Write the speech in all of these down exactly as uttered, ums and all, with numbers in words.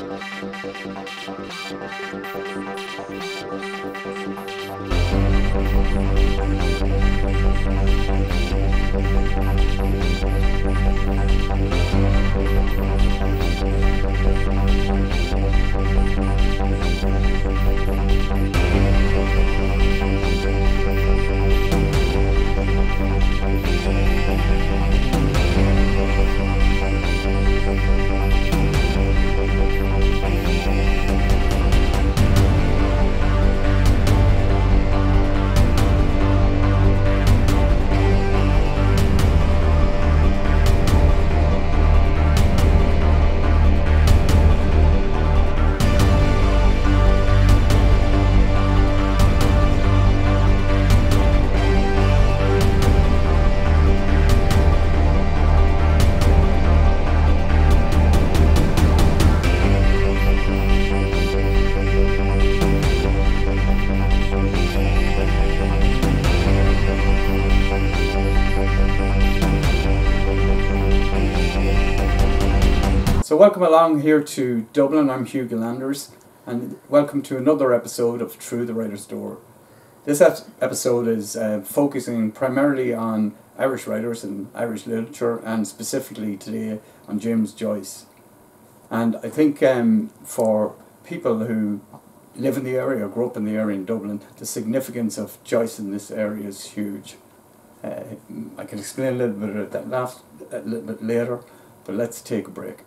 So welcome along here to Dublin. I'm Hugh Gillanders and welcome to another episode of Through the Writer's Door. This episode is uh, focusing primarily on Irish writers and Irish literature, and specifically today on James Joyce. And I think um, for people who live in the area, grew up in the area in Dublin, the significance of Joyce in this area is huge. Uh, I can explain a little bit of that last, a little bit later, but let's take a break.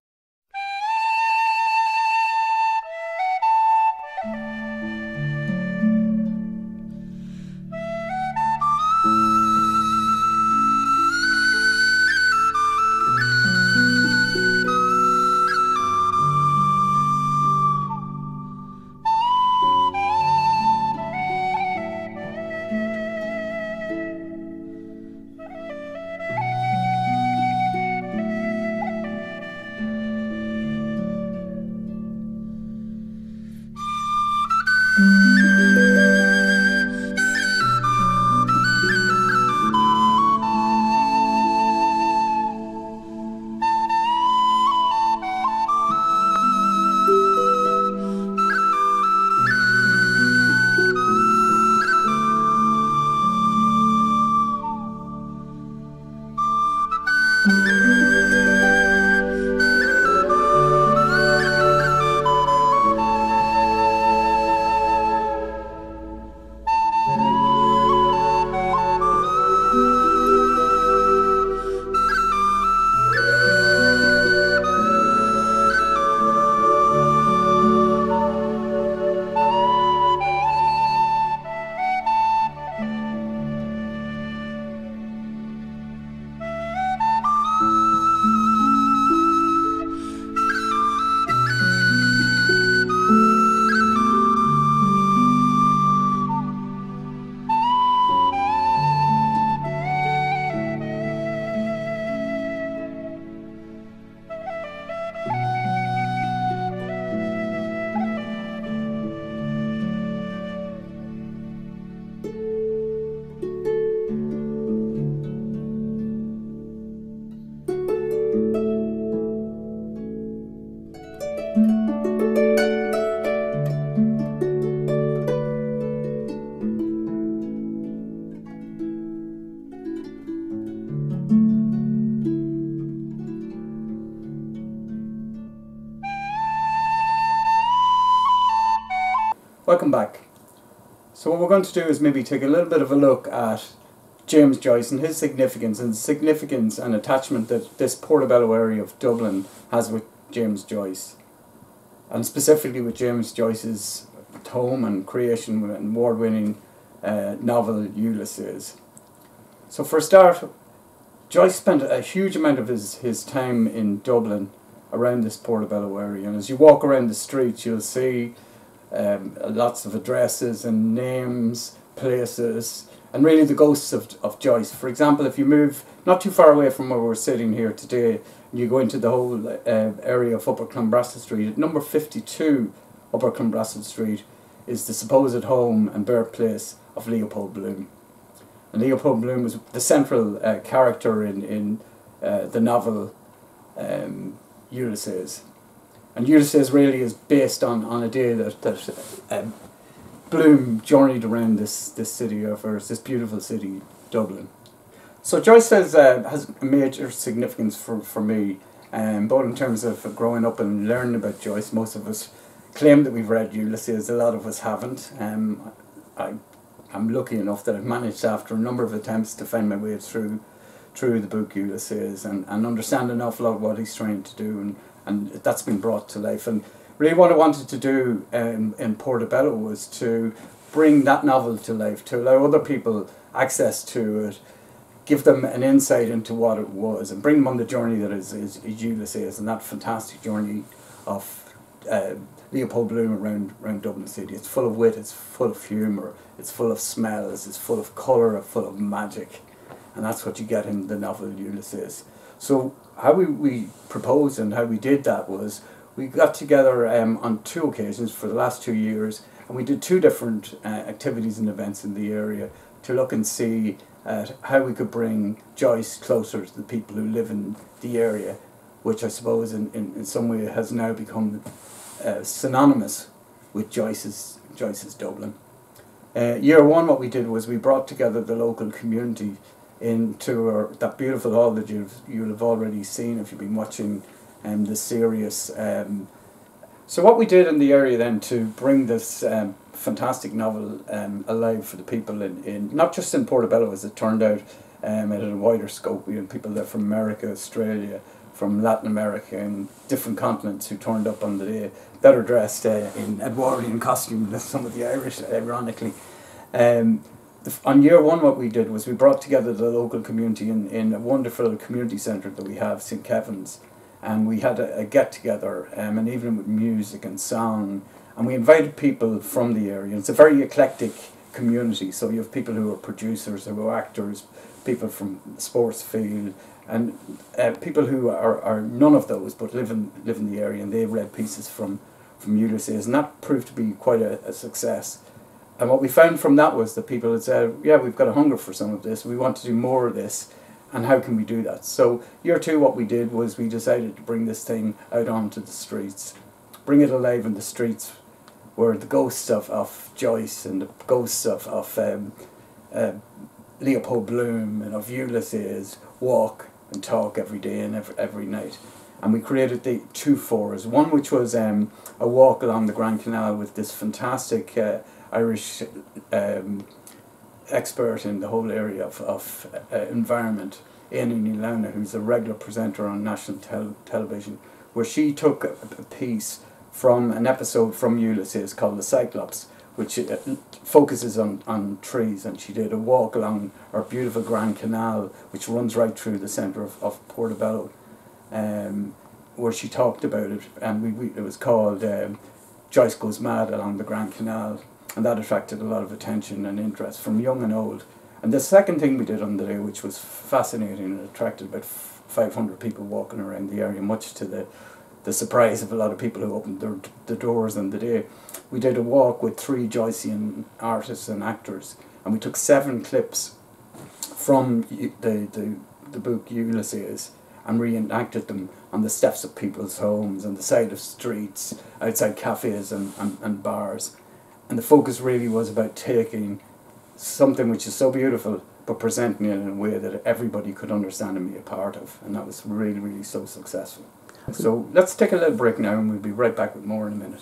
Welcome back. So what we're going to do is maybe take a little bit of a look at James Joyce and his significance and significance and attachment that this Portobello area of Dublin has with James Joyce, and specifically with James Joyce's home and creation and award-winning uh, novel Ulysses. So for a start, Joyce spent a huge amount of his, his time in Dublin around this Portobello area, and as you walk around the streets you'll see um, lots of addresses and names, places, and really the ghosts of, of Joyce. For example, if you move not too far away from where we're sitting here today, and you go into the whole uh, area of Upper Clonbrassil Street, at number fifty-two Upper Clonbrassil Street is the supposed home and birthplace of Leopold Bloom. And Leopold Bloom was the central uh, character in, in uh, the novel um, Ulysses. And Ulysses really is based on, on a day that, that um, Bloom journeyed around this, this city of ours, this beautiful city, Dublin. So Joyce has, uh, has a major significance for, for me, um, both in terms of growing up and learning about Joyce. Most of us claim that we've read Ulysses, a lot of us haven't. Um, I, I'm lucky enough that I've managed after a number of attempts to find my way through through the book Ulysses and, and understand an awful lot of what he's trying to do, and, and that's been brought to life. And really what I wanted to do um, in Portobello was to bring that novel to life, to allow other people access to it, give them an insight into what it was, and bring them on the journey that is, is, is Ulysses, and that fantastic journey of uh, Leopold Bloom around, around Dublin City. It's full of wit, it's full of humour, it's full of smells, it's full of colour, it's full of magic. And that's what you get in the novel Ulysses. So how we, we proposed and how we did that was we got together um, on two occasions for the last two years, and we did two different uh, activities and events in the area to look and see uh, how we could bring Joyce closer to the people who live in the area, which I suppose in, in, in some way has now become uh, synonymous with Joyce's, Joyce's Dublin. Uh, year one, what we did was we brought together the local community into our, that beautiful hall that you've, you'll have already seen if you've been watching um, the series. Um, so what we did in the area then to bring this um, fantastic novel um, alive for the people in, in, not just in Portobello as it turned out, um, it had a wider scope. We had people there from America, Australia, from Latin America and different continents who turned up on the day, better dressed uh, in Edwardian costume than some of the Irish, ironically. Um, On year one, what we did was we brought together the local community in, in a wonderful community centre that we have, Saint Kevin's, and we had a, a get-together, um, an evening with music and song, and we invited people from the area. It's a very eclectic community, so you have people who are producers, who are actors, people from the sports field, and uh, people who are, are none of those but live in, live in the area, and they read pieces from, from Ulysses, and that proved to be quite a, a success. And what we found from that was that people had said, yeah, we've got a hunger for some of this, we want to do more of this, and how can we do that? So year two, what we did was we decided to bring this thing out onto the streets, bring it alive in the streets where the ghosts of, of Joyce and the ghosts of, of um, uh, Leopold Bloom and of Ulysses walk and talk every day and every, every night. And we created the two fours, one which was um, a walk along the Grand Canal with this fantastic uh, Irish um, expert in the whole area of, of uh, environment, Éanna Ní Lamhna, who's a regular presenter on national tel television, where she took a, a piece from an episode from Ulysses called The Cyclops, which uh, focuses on, on trees, and she did a walk along our beautiful Grand Canal, which runs right through the centre of, of Portobello, um, where she talked about it, and we, we it was called um, Joyce Goes Mad Along the Grand Canal. And that attracted a lot of attention and interest from young and old. And the second thing we did on the day, which was fascinating and attracted about five hundred people walking around the area, much to the, the surprise of a lot of people who opened their, the doors on the day, we did a walk with three Joycean artists and actors. And we took seven clips from the, the, the book Ulysses and reenacted them on the steps of people's homes, on the side of streets, outside cafes and, and, and bars. And the focus really was about taking something which is so beautiful, but presenting it in a way that everybody could understand and be a part of. And that was really, really so successful. So let's take a little break now, and we'll be right back with more in a minute.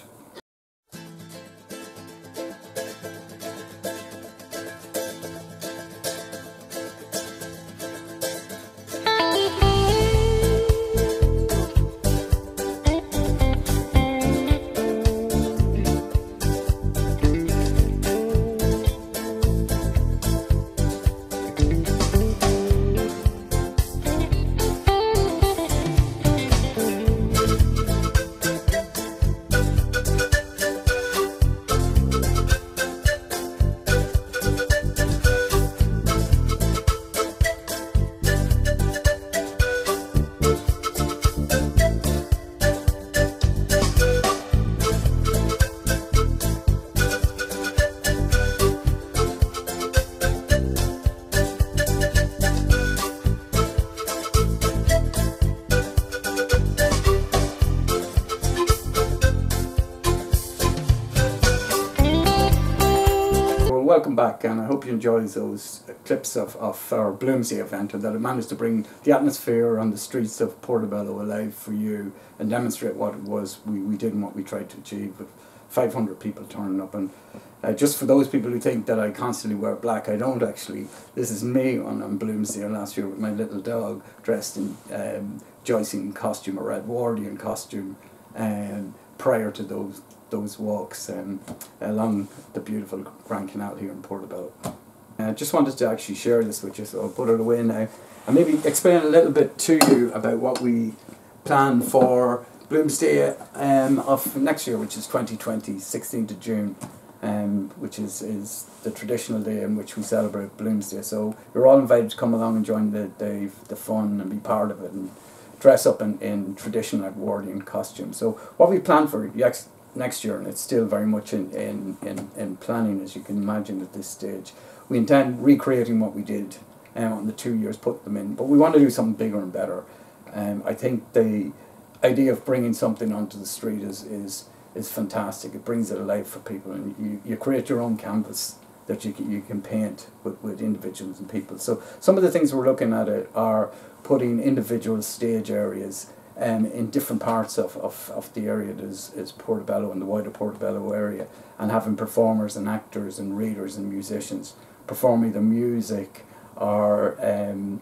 welcome back, and I hope you enjoyed those clips of, of our Bloomsday event, and that it managed to bring the atmosphere on the streets of Portobello alive for you and demonstrate what it was we, we did and what we tried to achieve with five hundred people turning up. And uh, just for those people who think that I constantly wear black, I don't actually. This is me on, on Bloomsday last year with my little dog dressed in um, Joycean costume, or Edwardian costume, um, prior to those those walks um, along the beautiful Grand Canal here in Portobello. I uh, just wanted to actually share this with you, so I'll put it away now and maybe explain a little bit to you about what we plan for Bloomsday um, of next year, which is twenty twenty, sixteenth of June, um, which is, is the traditional day in which we celebrate Bloomsday. So you're all invited to come along and join the, the, the fun and be part of it and dress up in, in traditional Edwardian costume. So what we plan for next next year, and it's still very much in, in, in, in planning, as you can imagine at this stage, we intend recreating what we did um, on the two years, put them in, but we want to do something bigger and better. Um, I think the idea of bringing something onto the street is, is, is fantastic. It brings it alive for people, and you, you create your own canvas that you can, you can paint with, with individuals and people. So some of the things we're looking at it are putting individual stage areas Um, in different parts of, of, of the area that is, is Portobello and the wider Portobello area, and having performers and actors and readers and musicians performing the music or um,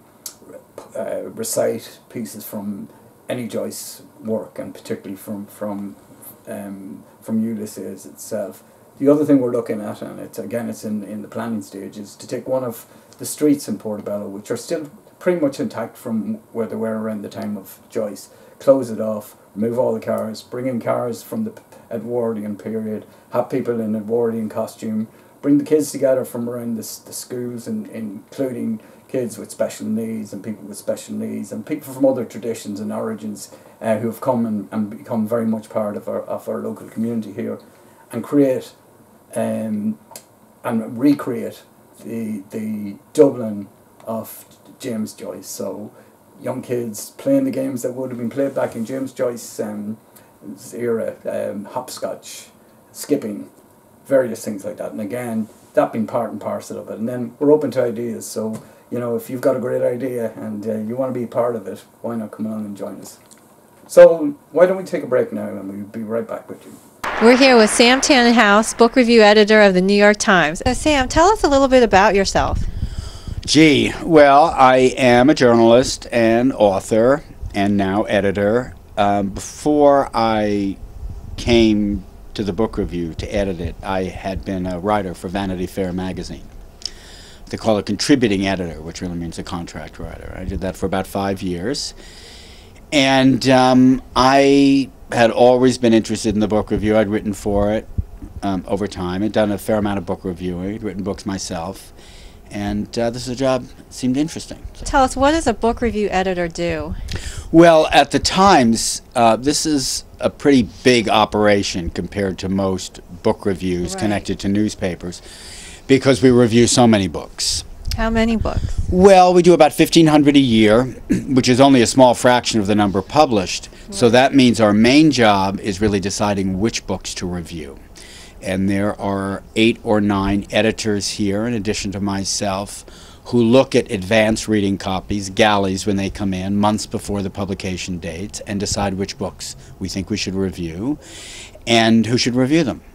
uh, recite pieces from any Joyce work, and particularly from from um, from Ulysses itself. The other thing we're looking at, and it's again it's in, in the planning stage, is to take one of the streets in Portobello, which are still pretty much intact from where they were around the time of Joyce, close it off, remove all the cars, bring in cars from the Edwardian period, have people in Edwardian costume, bring the kids together from around the, the schools, and including kids with special needs and people with special needs and people from other traditions and origins uh, who have come and, and become very much part of our, of our local community here, and create um, and recreate the, the Dublin of James Joyce. So young kids playing the games that would have been played back in James Joyce's um, era, um, hopscotch, skipping, various things like that. And again, that being part and parcel of it. And then we're open to ideas. So, you know, if you've got a great idea and uh, you want to be part of it, why not come along and join us? So why don't we take a break now, and we'll be right back with you. We're here with Sam Tannenhouse, book review editor of the New York Times. So Sam, tell us a little bit about yourself. Gee, well, I am a journalist and author and now editor. Um, before I came to the book review to edit it, I had been a writer for Vanity Fair magazine. They call it contributing editor, which really means a contract writer. I did that for about five years. And um, I had always been interested in the book review. I'd written for it um, over time. I'd done a fair amount of book reviewing. I'd written books myself. And uh, this is a job that seemed interesting. Tell us, what does a book review editor do? Well, at the Times, uh, this is a pretty big operation compared to most book reviews Right. connected to newspapers, because we review so many books. How many books? Well, we do about fifteen hundred a year, which is only a small fraction of the number published. Right. So that means our main job is really deciding which books to review. And there are eight or nine editors here, in addition to myself, who look at advance reading copies, galleys, when they come in, months before the publication dates, and decide which books we think we should review and who should review them.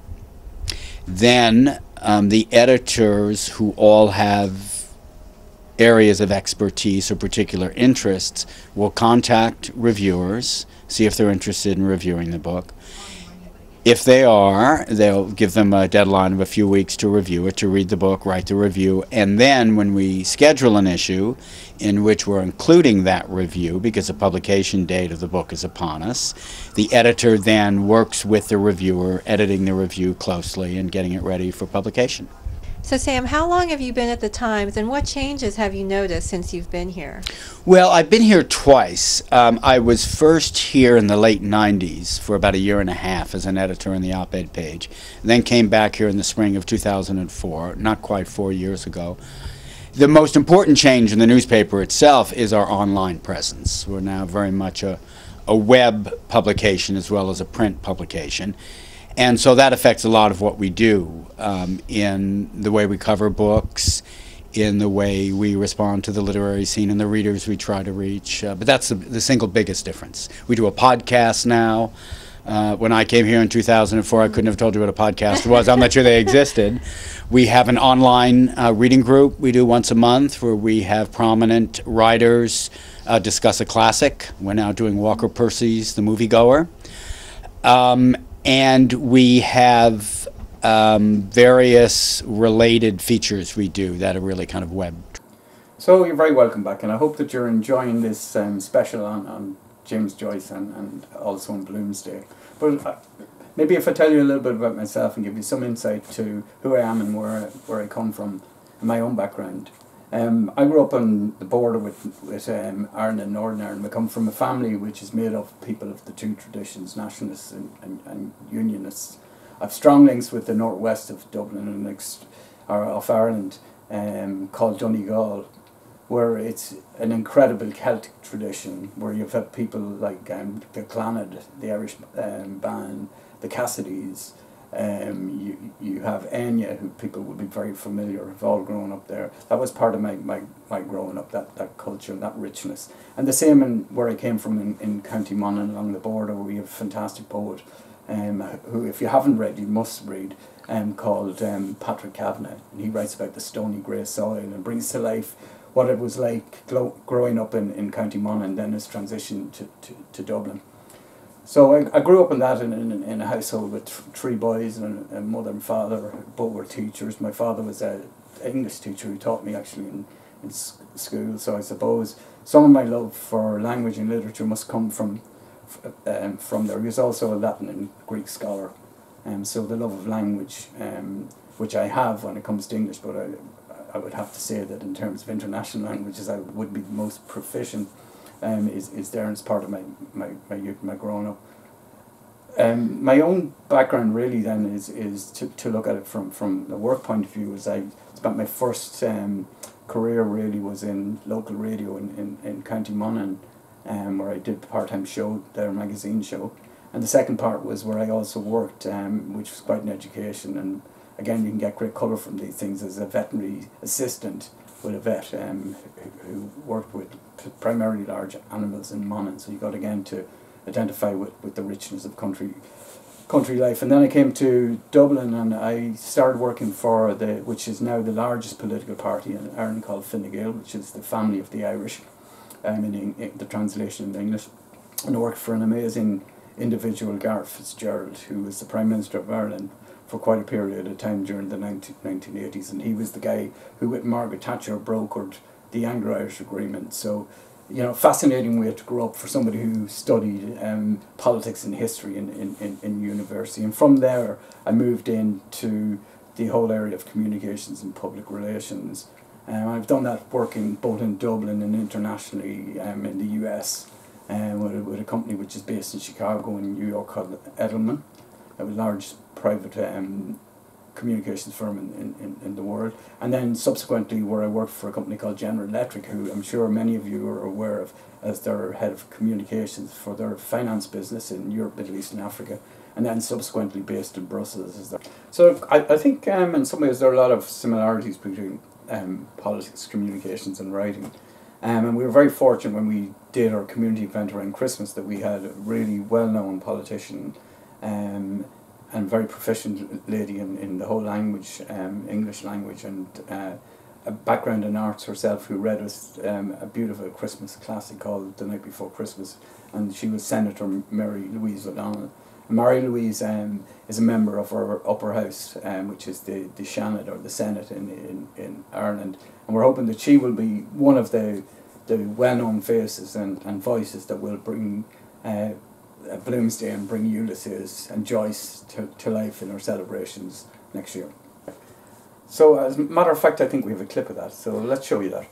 Then um, the editors, who all have areas of expertise or particular interests, will contact reviewers, see if they're interested in reviewing the book. If they are, they'll give them a deadline of a few weeks to review it, to read the book, write the review, and then when we schedule an issue in which we're including that review, because the publication date of the book is upon us, the editor then works with the reviewer, editing the review closely and getting it ready for publication. So Sam, how long have you been at the Times, and what changes have you noticed since you've been here? Well, I've been here twice. Um, I was first here in the late nineties for about a year and a half as an editor on the op-ed page, and then came back here in the spring of two thousand four, not quite four years ago. The most important change in the newspaper itself is our online presence. We're now very much a, a web publication as well as a print publication. And so that affects a lot of what we do, um, in the way we cover books, in the way we respond to the literary scene and the readers we try to reach. Uh, but that's the, the single biggest difference. We do a podcast now. Uh, when I came here in two thousand four, I couldn't have told you what a podcast was. I'm not sure they existed. We have an online uh, reading group we do once a month where we have prominent writers uh, discuss a classic. We're now doing Walker Percy's The Moviegoer. Um, and we have um, various related features we do that are really kind of web. So you're very welcome back, and I hope that you're enjoying this um, special on, on James Joyce and, and also on Bloomsday. But uh, maybe if I tell you a little bit about myself and give you some insight to who I am and where I, where I come from and my own background. Um, I grew up on the border with, with um, Ireland and Northern Ireland. We come from a family which is made up of people of the two traditions, nationalists and, and, and unionists. I have strong links with the northwest of Dublin and ex- or of Ireland, um, called Donegal, where it's an incredible Celtic tradition, where you've had people like um, the Clannad, the Irish um, band, the Cassidys. Um, you you have Enya, who people would be very familiar, have all grown up there. That was part of my, my, my growing up, that, that culture, that richness. And the same in where I came from in, in County Monaghan along the border, where we have a fantastic poet, um, who if you haven't read, you must read, um, called um, Patrick Kavanagh. And he writes about the stony grey soil and brings to life what it was like glo- growing up in, in County Monaghan, then his transition to, to, to Dublin. So I, I grew up in that in, in, in a household with th- three boys and a mother and father. Both were teachers. My father was an English teacher who taught me actually in, in s- school. So I suppose some of my love for language and literature must come from f- um, from there. He was also a Latin and Greek scholar. Um, so the love of language, um, which I have when it comes to English, but I, I would have to say that in terms of international languages, I would be the most proficient. Um, is, is there and it's part of my, my, my youth, my growing up. Um, my own background really then is, is to, to look at it from, from the work point of view. Is I spent my first um, career really was in local radio in, in, in County Monaghan, um, where I did a part-time show, their magazine show. And the second part was where I also worked, um, which was quite an education. And again, you can get great colour from these things as a veterinary assistant with a vet um, who, who worked with primarily large animals in Monaghan, so you got again to identify with, with the richness of country country life. And then I came to Dublin and I started working for the which is now the largest political party in Ireland, called Fine Gael, which is the family of the Irish, um, in, in the translation in English. And I worked for an amazing individual, Gareth Fitzgerald, who was the Prime Minister of Ireland for quite a period of time during the nineteen eighties, and he was the guy who with Margaret Thatcher brokered the Anglo-Irish Agreement. So, you know, fascinating way to grow up for somebody who studied um, politics and history in, in, in, in university. And from there, I moved into the whole area of communications and public relations. Um, I've done that working both in Dublin and internationally um, in the U S um, with, a, with a company which is based in Chicago and New York called Edelman, a large private um, communications firm in, in, in the world. And then subsequently where I worked for a company called General Electric, who I'm sure many of you are aware of as their head of communications for their finance business in Europe, Middle East and Africa, and then subsequently based in Brussels. As their so I, I think um, in some ways there are a lot of similarities between um, politics, communications and writing. Um, and we were very fortunate when we did our community event around Christmas that we had a really well-known politician um, and very proficient lady in, in the whole language, um, English language, and uh, a background in arts herself, who read us um, a beautiful Christmas classic called The Night Before Christmas, and she was Senator Mary Louise O'Donnell. And Mary Louise um, is a member of our upper house, um, which is the, the Seanad, or the Senate in, in, in Ireland, and we're hoping that she will be one of the, the well-known faces and, and voices that will bring uh, Uh, Bloomsday and bring Ulysses and Joyce to, to life in our celebrations next year. So as a matter of fact, I think we have a clip of that, so let's show you that.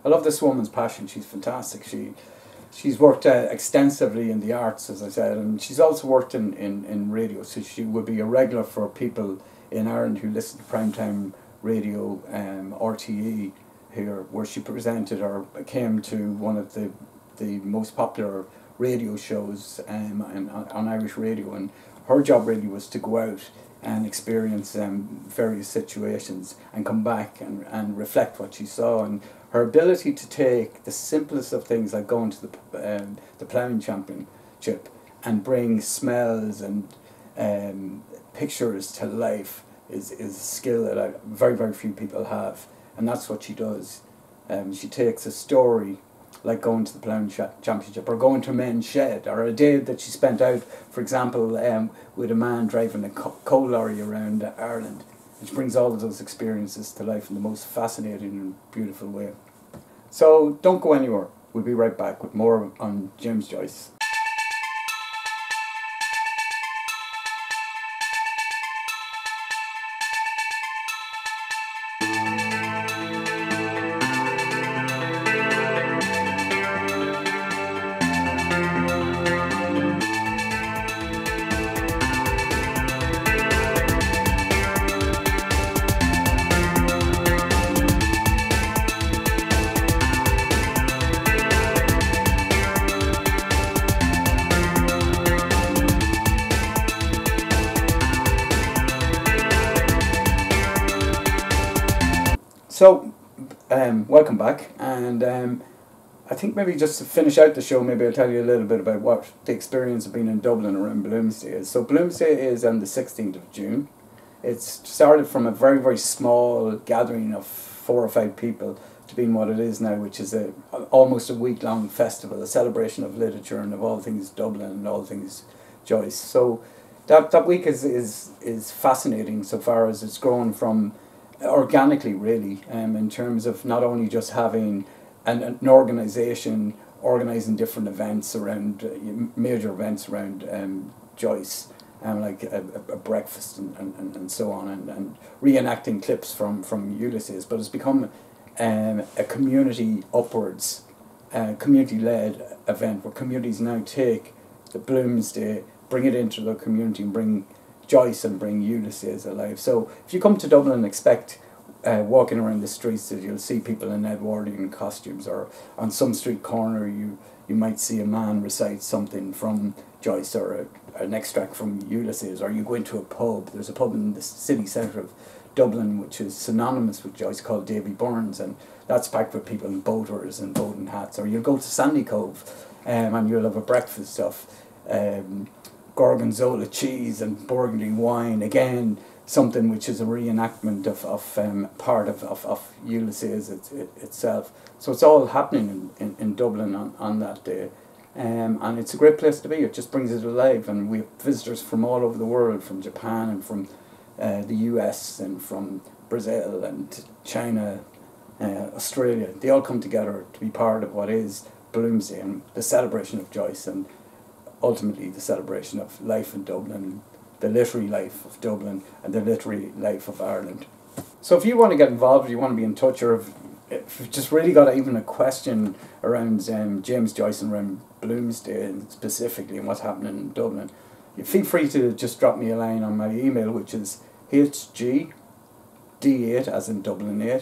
I love this woman's passion. She's fantastic. She she's worked uh, extensively in the arts, as I said, and she's also worked in, in, in radio. So she would be a regular for people in Ireland who listen to primetime radio, um, R T E here, where she presented or came to one of the the most popular radio shows um, on, on Irish radio, and her job really was to go out and experience um, various situations and come back and, and reflect what she saw. And her ability to take the simplest of things, like going to the um, the ploughing championship, and bring smells and um, pictures to life is, is a skill that I, very, very few people have. And that's what she does. Um, she takes a story like going to the ploughing championship, or going to a men's shed, or a day that she spent out, for example, um, with a man driving a co coal lorry around Ireland. And she brings all of those experiences to life in the most fascinating and beautiful way. So don't go anywhere. We'll be right back with more on James Joyce. So, um, welcome back, and um, I think maybe just to finish out the show, maybe I'll tell you a little bit about what the experience of being in Dublin around Bloomsday is. So Bloomsday is on the sixteenth of June. It's started from a very, very small gathering of four or five people to being what it is now, which is a almost a week-long festival, a celebration of literature and of all things Dublin and all things Joyce. So that, that week is, is, is fascinating so far as it's grown from organically, really, um, in terms of not only just having an, an organisation organising different events around, uh, major events around um, Joyce, um, like a, a breakfast and, and, and so on, and, and reenacting clips from, from Ulysses, but it's become um, a community upwards, uh, community-led event where communities now take the Bloomsday, bring it into the community and bring Joyce and bring Ulysses alive. So if you come to Dublin, expect uh, walking around the streets that you'll see people in Edwardian costumes, or on some street corner you you might see a man recite something from Joyce, or a, an extract from Ulysses, or you go into a pub. There's a pub in the city centre of Dublin which is synonymous with Joyce, called Davy Burns, and that's packed with people in boaters and boating hats. Or you'll go to Sandy Cove um, and you'll have a breakfast of um, Gorgonzola cheese and Burgundy wine, again something which is a reenactment of, of um, part of, of, of Ulysses it, it, itself. So it's all happening in, in, in Dublin on, on that day, um, and it's a great place to be. It just brings it alive, and we have visitors from all over the world, from Japan and from uh, the U S and from Brazil and China, uh, Australia. They all come together to be part of what is Bloomsday and the celebration of Joyce, and ultimately the celebration of life in Dublin, the literary life of Dublin and the literary life of Ireland. So if you want to get involved, if you want to be in touch, or if, if you've just really got even a question around um, James Joyce and around Bloomsday specifically and what's happening in Dublin, you feel free to just drop me a line on my email, which is H G D eight, as in Dublin eight,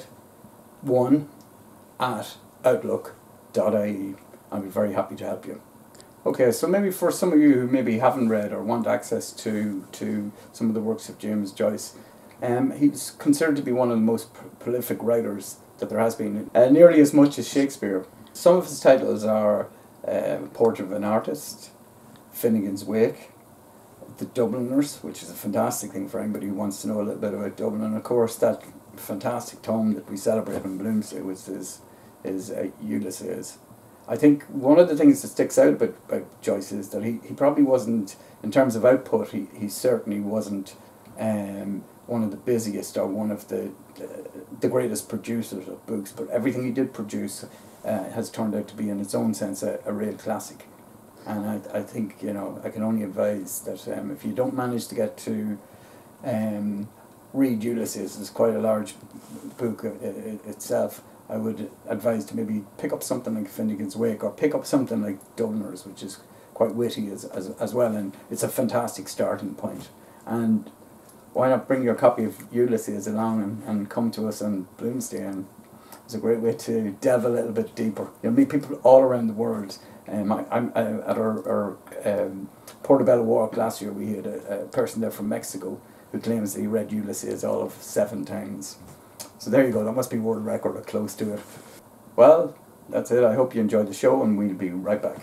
one at outlook dot I E. I'll be very happy to help you. Okay, so maybe for some of you who maybe haven't read or want access to, to some of the works of James Joyce, um, he's considered to be one of the most pr prolific writers that there has been, uh, nearly as much as Shakespeare. Some of his titles are uh, Portrait of an Artist, Finnegan's Wake, The Dubliners, which is a fantastic thing for anybody who wants to know a little bit about Dublin, and of course that fantastic tome that we celebrate on Bloomsday, which is, is uh, Ulysses. I think one of the things that sticks out about, about Joyce is that he, he probably wasn't, in terms of output, he, he certainly wasn't um, one of the busiest or one of the uh, the greatest producers of books, but everything he did produce uh, has turned out to be, in its own sense, a, a real classic. And I, I think, you know, I can only advise that um, if you don't manage to get to um, read Ulysses, it's quite a large book uh, itself, I would advise to maybe pick up something like Finnegan's Wake, or pick up something like Dubliners, which is quite witty as, as, as well, and it's a fantastic starting point. And why not bring your copy of Ulysses along and, and come to us on Bloomsday? And it's a great way to delve a little bit deeper. You'll meet people all around the world. Um, I, I'm uh, at our, our um, Portobello Walk last year. We had a, a person there from Mexico who claims that he read Ulysses all of seven times. So there you go. That must be world record or close to it. Well, that's it. I hope you enjoyed the show, and we'll be right back.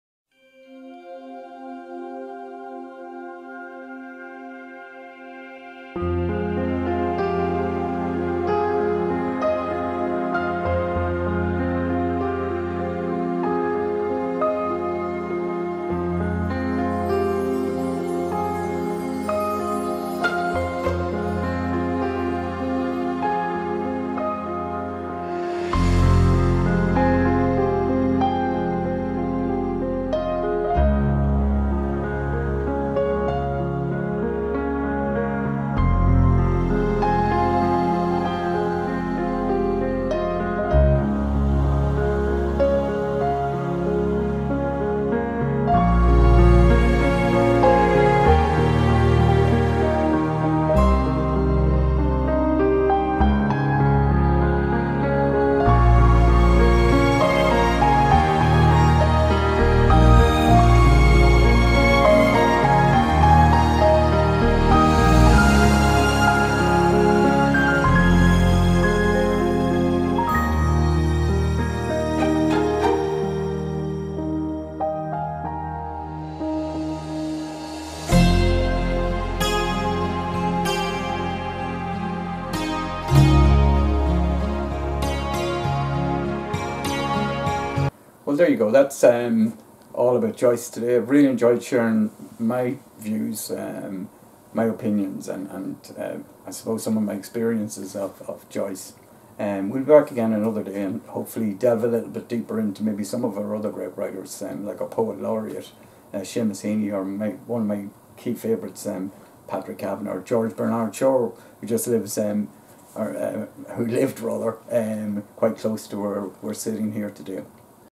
Well, there you go. That's um, all about Joyce today. I've really enjoyed sharing my views, um, my opinions, and, and uh, I suppose some of my experiences of, of Joyce. Um, we'll be back again another day and hopefully delve a little bit deeper into maybe some of our other great writers, um, like our poet laureate, uh, Seamus Heaney, or my, one of my key favourites, um, Patrick Kavanagh, or George Bernard Shaw, who just lives, um, or uh, who lived rather, um, quite close to where we're sitting here today.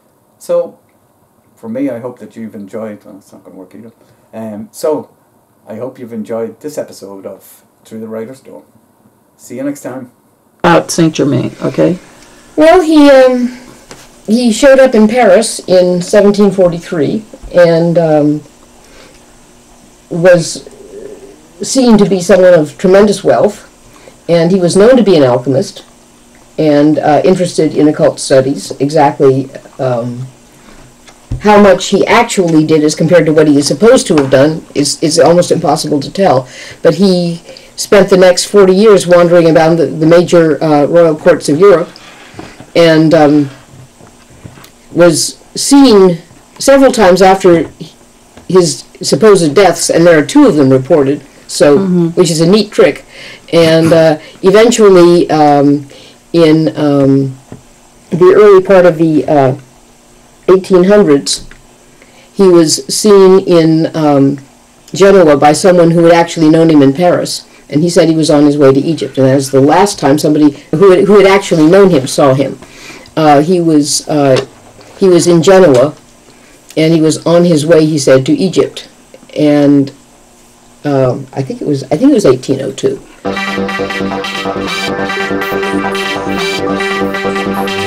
So, for me, I hope that you've enjoyed, well, it's not going to work either. Um, so, I hope you've enjoyed this episode of Through the Writer's Door. See you next time. About Saint Germain, okay? Well, he um, he showed up in Paris in seventeen forty-three and um, was seen to be someone of tremendous wealth, and he was known to be an alchemist and uh, interested in occult studies. Exactly um, how much he actually did as compared to what he is supposed to have done is, is almost impossible to tell. But he spent the next forty years wandering about the, the major uh, royal courts of Europe, and um, was seen several times after his supposed deaths, and there are two of them reported, so mm-hmm. which is a neat trick. And uh, eventually, um, in um, the early part of the uh, eighteen hundreds, he was seen in um, Genoa by someone who had actually known him in Paris, and he said he was on his way to Egypt, and that was the last time somebody who had, who had actually known him saw him. Uh, he was uh, he was in Genoa, and he was on his way, he said, to Egypt, and um, I think it was I think it was eighteen oh two.